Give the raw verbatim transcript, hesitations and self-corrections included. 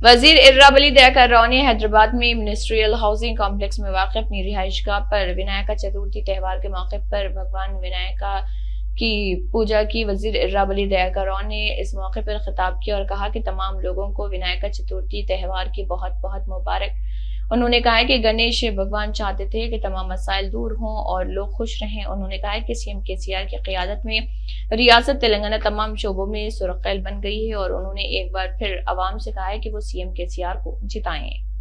वजीर इर्राबली दयाकर राव ने हैदराबाद में मिनिस्ट्रियल हाउसिंग कॉम्प्लेक्स में वाक़ अपनी रिहाइशगाह पर विनायका चतुर्थी त्यौहार के मौके पर भगवान विनायका की पूजा की। वजीर इर्राबली दयाकर राव ने इस मौके पर खिताब किया और कहा कि तमाम लोगों को विनायका चतुर्थी त्यौहार की बहुत बहुत मुबारक। उन्होंने कहा कि गणेश भगवान चाहते थे कि तमाम मसाइल दूर हों और लोग खुश रहें। उन्होंने कहा कि सीएम केसीआर की क़यादत में रियासत तेलंगाना तमाम शोबों में सुरख़ैल बन गई है और उन्होंने एक बार फिर अवाम से कहा है कि वो सीएम केसीआर को जिताएं।